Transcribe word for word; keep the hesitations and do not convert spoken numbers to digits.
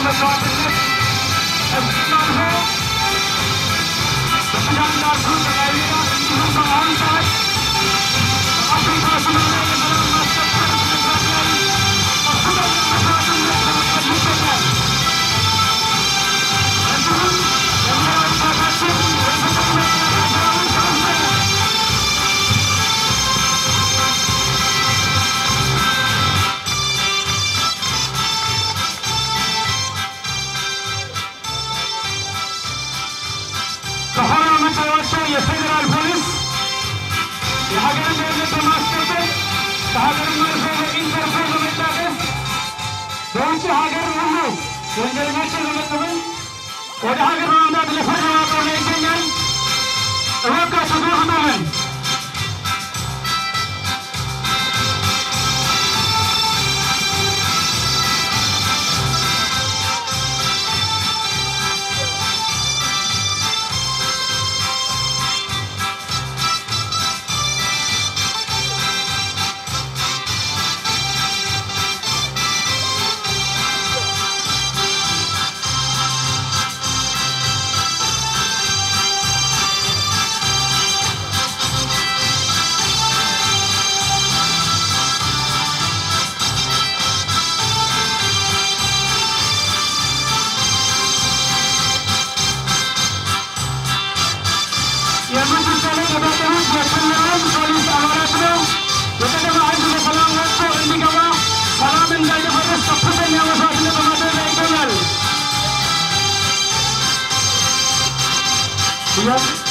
የፌዴራል ፖሊስ የሀገር ደህንነት በማስጠበቅ ከሀገር መርሆ ኢንተርፖል በመታገዝ በውጭ ሀገር ሁሉ ወንጀለኞችን በመቀበል ወደ ሀገር በማምጣት ለፍርድ በማቅረብ ላይ ይገኛል። እባካችሁ ተባበሩን። Yes.